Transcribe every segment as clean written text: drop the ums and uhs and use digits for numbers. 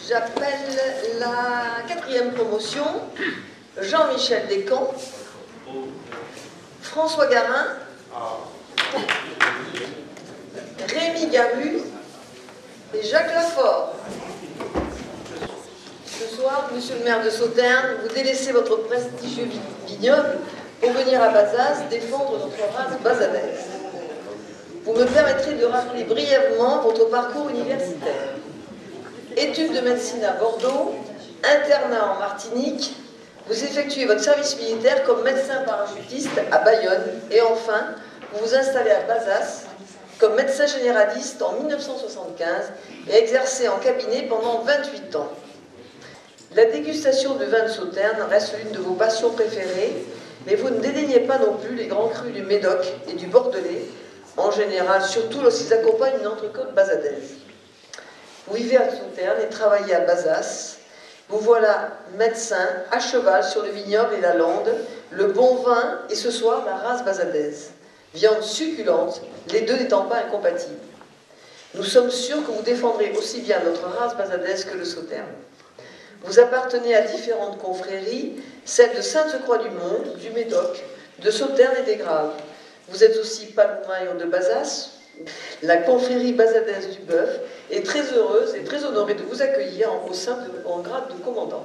J'appelle la quatrième promotion Jean-Michel Descamps, François Garin, Rémi Garu et Jacques Lafort. Ce soir, monsieur le maire de Sauternes, vous délaissez votre prestigieux vignoble pour venir à Bazas défendre notre race bazadaise. Vous me permettrez de rappeler brièvement votre parcours universitaire. Études de médecine à Bordeaux, internat en Martinique, vous effectuez votre service militaire comme médecin parachutiste à Bayonne et enfin, vous vous installez à Bazas comme médecin généraliste en 1975 et exercez en cabinet pendant 28 ans. La dégustation de vin de Sauternes reste l'une de vos passions préférées, mais vous ne dédaignez pas non plus les grands crus du Médoc et du Bordelais, en général, surtout lorsqu'ils accompagnent une entrecôte bazadaise. Vous vivez à Sauternes et travaillez à Bazas. Vous voilà médecin à cheval sur le vignoble et la lande, le bon vin et ce soir la race bazadaise. Viande succulente, les deux n'étant pas incompatibles. Nous sommes sûrs que vous défendrez aussi bien notre race bazadaise que le Sauternes. Vous appartenez à différentes confréries, celles de Sainte-Croix-du-Mont, du Médoc, de Sauternes et des Graves. Vous êtes aussi Paloumaillon de Bazas. La confrérie bazadaise du Bœuf est très heureuse et très honorée de vous accueillir en grade de commandant.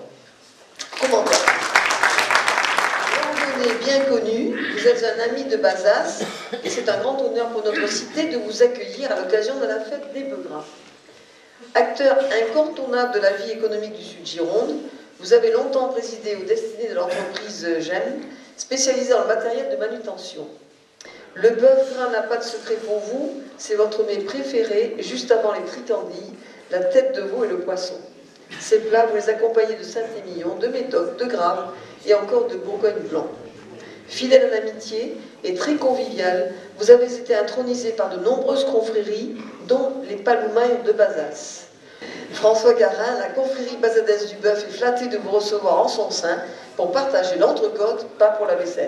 Randonnée bien connu, vous êtes un ami de Bazas et c'est un grand honneur pour notre cité de vous accueillir à l'occasion de la fête des Beugras. Acteur incontournable de la vie économique du Sud-Gironde, vous avez longtemps présidé aux destinées de l'entreprise GEM, spécialisée dans le matériel de manutention. Le bœuf gras n'a pas de secret pour vous, c'est votre mets préféré, juste avant les tritandilles, la tête de veau et le poisson. Ces plats, vous les accompagnez de Saint-Émilion, de Médoc, de Graves et encore de Bourgogne blanc. Fidèle à l'amitié et très convivial, vous avez été intronisé par de nombreuses confréries, dont les Paloumailles de Bazas. François Garin, la confrérie bazadaise du Bœuf, est flattée de vous recevoir en son sein pour partager l'entrecôte, pas pour la vaisselle.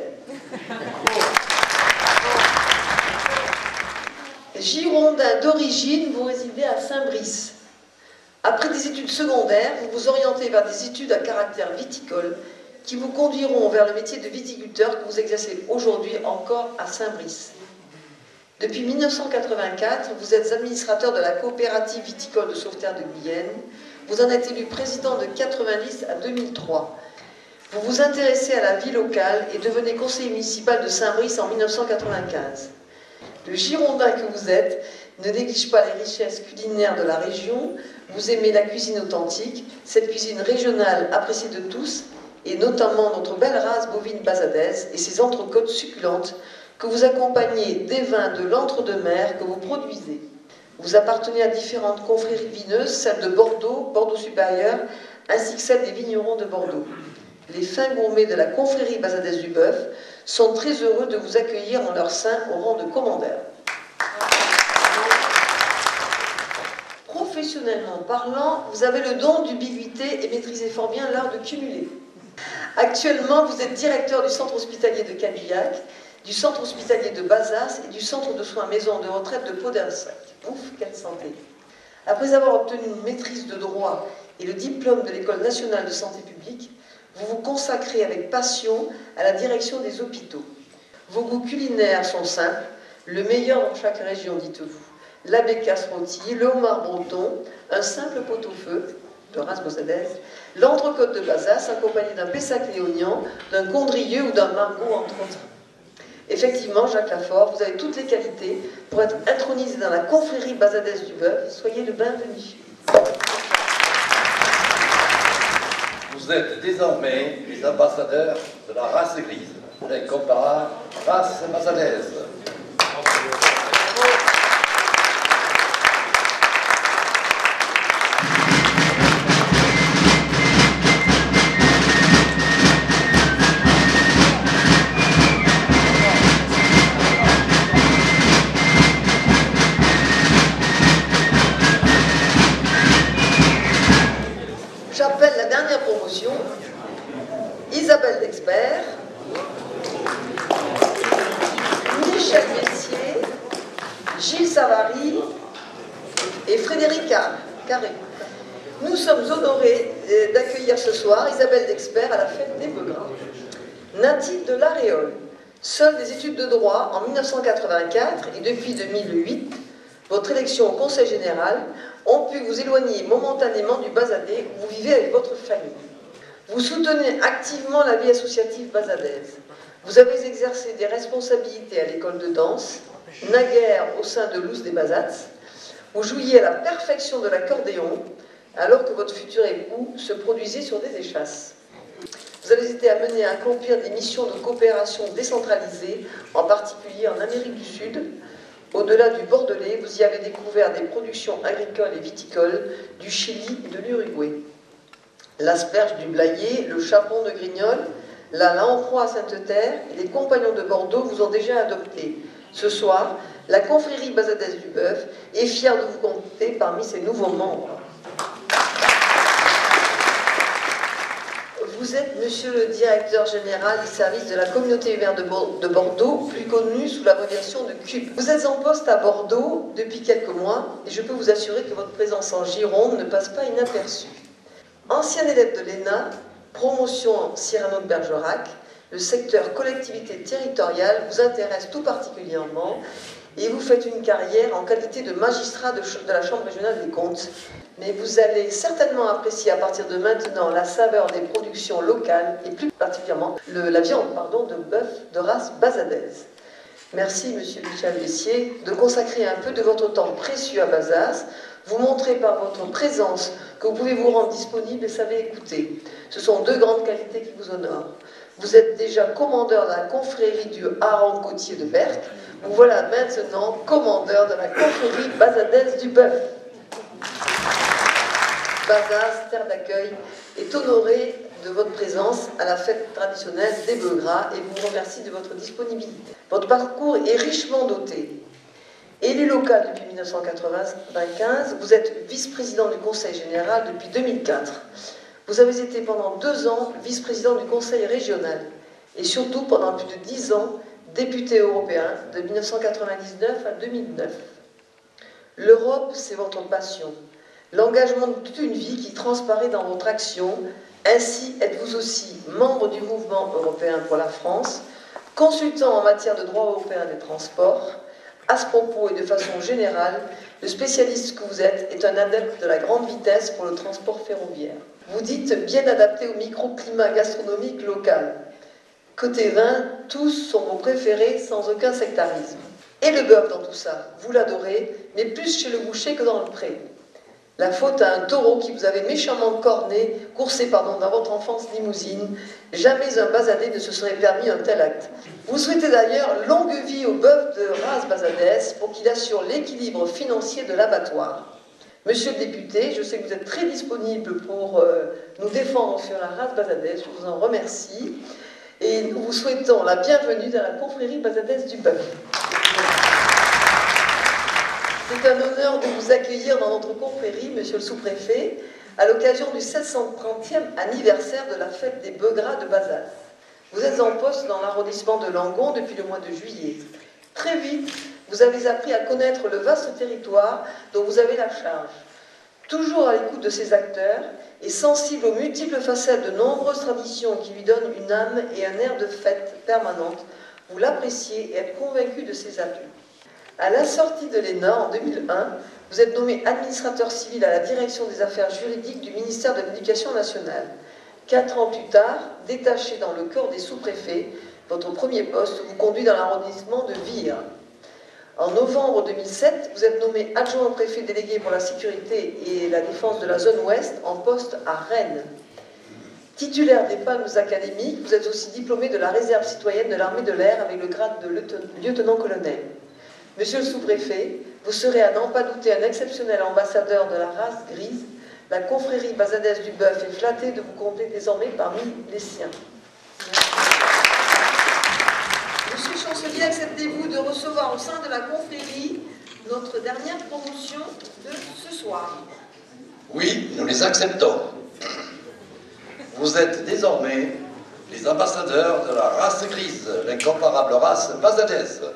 Girondin d'origine, vous résidez à Saint-Brice. Après des études secondaires, vous vous orientez vers des études à caractère viticole qui vous conduiront vers le métier de viticulteur que vous exercez aujourd'hui encore à Saint-Brice. Depuis 1984, vous êtes administrateur de la coopérative viticole de Sauveterre de Guyenne. Vous en êtes élu président de 1990 à 2003. Vous vous intéressez à la vie locale et devenez conseiller municipal de Saint-Brice en 1995. Le Girondin que vous êtes ne néglige pas les richesses culinaires de la région. Vous aimez la cuisine authentique, cette cuisine régionale appréciée de tous, et notamment notre belle race bovine bazadaise et ses entrecôtes succulentes que vous accompagnez des vins de l'entre-deux-mer que vous produisez. Vous appartenez à différentes confréries vineuses, celles de Bordeaux, Bordeaux supérieur, ainsi que celles des vignerons de Bordeaux. Les fins gourmets de la confrérie bazadaise du Bœuf sont très heureux de vous accueillir en leur sein au rang de commandeur. Professionnellement parlant, vous avez le don d'ubiquité et maîtrisez fort bien l'art de cumuler. Actuellement, vous êtes directeur du centre hospitalier de Cabillac, du centre hospitalier de Bazas et du centre de soins maison de retraite de Podensac. Ouf, quelle santé! Après avoir obtenu une maîtrise de droit et le diplôme de l'École nationale de santé publique, vous vous consacrez avec passion à la direction des hôpitaux. Vos goûts culinaires sont simples, le meilleur dans chaque région, dites-vous. La bécasse rôtie, le homard breton, un simple pot-au-feu, de race bozadaise, l'entrecôte de Bazas accompagné d'un pessac léognan, d'un condrieux ou d'un margot, entre autres. Effectivement, Jacques Lafort, vous avez toutes les qualités pour être intronisé dans la confrérie bazadaise du Bœuf. Soyez le bienvenu. Vous êtes désormais les ambassadeurs de la race grise, l'incomparable race bazadaise. J'appelle la dernière promotion, Isabelle Dexpert, Michel Messier, Gilles Savary et Frédéric Carré. Nous sommes honorés d'accueillir ce soir Isabelle Dexpert à la fête des Beugras. Native de l'Aréole, seule des études de droit en 1984 et depuis 2008, votre élection au Conseil général ont pu vous éloigner momentanément du Bazadais où vous vivez avec votre famille. Vous soutenez activement la vie associative bazadaise. Vous avez exercé des responsabilités à l'école de danse, naguère au sein de l'Ous des Bazats. Vous jouiez à la perfection de l'accordéon, alors que votre futur époux se produisait sur des échasses. Vous avez été amené à accomplir des missions de coopération décentralisées, en particulier en Amérique du Sud. Au-delà du Bordelais, vous y avez découvert des productions agricoles et viticoles du Chili et de l'Uruguay. L'asperge du Blayais, le chapon de Grignol, la lamproie à Sainte-Terre et les compagnons de Bordeaux vous ont déjà adopté. Ce soir, la confrérie bazadaise du Bœuf est fière de vous compter parmi ses nouveaux membres. Vous êtes, monsieur le directeur général du service de la communauté urbaine de Bordeaux, plus connu sous l'abréviation de CUB. Vous êtes en poste à Bordeaux depuis quelques mois et je peux vous assurer que votre présence en Gironde ne passe pas inaperçue. Ancien élève de l'ENA, promotion Cyrano de Bergerac, le secteur collectivité territoriale vous intéresse tout particulièrement et vous faites une carrière en qualité de magistrat de la Chambre régionale des comptes. Mais vous allez certainement apprécier à partir de maintenant la saveur des productions locales et plus particulièrement la viande de bœuf de race bazadaise. Merci, monsieur Michel Bessier, de consacrer un peu de votre temps précieux à Bazas. Vous montrez par votre présence que vous pouvez vous rendre disponible et savez écouter. Ce sont deux grandes qualités qui vous honorent. Vous êtes déjà commandeur de la confrérie du hareng côtier de Berck. Vous voilà maintenant commandeur de la confrérie bazadaise du Bœuf. Bazas, terre d'accueil, est honoré de votre présence à la fête traditionnelle des Beugras et vous remercie de votre disponibilité. Votre parcours est richement doté. Élu local depuis 1995, vous êtes vice-président du Conseil général depuis 2004. Vous avez été pendant 2 ans vice-président du Conseil régional et surtout pendant plus de 10 ans député européen de 1999 à 2009. L'Europe, c'est votre passion, l'engagement de toute une vie qui transparaît dans votre action. Ainsi êtes-vous aussi membre du mouvement européen pour la France, consultant en matière de droit européen des transports. À ce propos et de façon générale, le spécialiste que vous êtes est un adepte de la grande vitesse pour le transport ferroviaire. Vous dites bien adapté au microclimat gastronomique local. Côté vin, tous sont vos préférés sans aucun sectarisme. Et le bœuf dans tout ça, vous l'adorez, mais plus chez le boucher que dans le pré. La faute à un taureau qui vous avait méchamment coursé dans votre enfance limousine. Jamais un bazadais ne se serait permis un tel acte. Vous souhaitez d'ailleurs longue vie au bœuf de race bazadaise pour qu'il assure l'équilibre financier de l'abattoir. Monsieur le député, je sais que vous êtes très disponible pour nous défendre sur la race bazadaise. Je vous en remercie. Et nous vous souhaitons la bienvenue dans la confrérie bazadaise du Bœuf. C'est un honneur de vous accueillir dans notre confrérie, monsieur le sous-préfet, à l'occasion du 730e anniversaire de la fête des Beugras de Bazas. Vous êtes en poste dans l'arrondissement de Langon depuis le mois de juillet. Très vite, vous avez appris à connaître le vaste territoire dont vous avez la charge. Toujours à l'écoute de ses acteurs et sensible aux multiples facettes de nombreuses traditions qui lui donnent une âme et un air de fête permanente, vous l'appréciez et êtes convaincu de ses atouts. À la sortie de l'ENA en 2001, vous êtes nommé administrateur civil à la direction des affaires juridiques du ministère de l'Éducation nationale. 4 ans plus tard, détaché dans le corps des sous-préfets, votre premier poste vous conduit dans l'arrondissement de Vire. En novembre 2007, vous êtes nommé adjoint au préfet délégué pour la sécurité et la défense de la zone ouest en poste à Rennes. Titulaire des palmes académiques, vous êtes aussi diplômé de la réserve citoyenne de l'armée de l'air avec le grade de lieutenant-colonel. Monsieur le sous-préfet, vous serez à n'en pas douter un exceptionnel ambassadeur de la race grise. La confrérie bazadaise du Bœuf est flattée de vous compter désormais parmi les siens. Monsieur le chancelier, acceptez-vous de recevoir au sein de la confrérie notre dernière promotion de ce soir? Oui, nous les acceptons. Vous êtes désormais les ambassadeurs de la race grise, l'incomparable race bazadaise.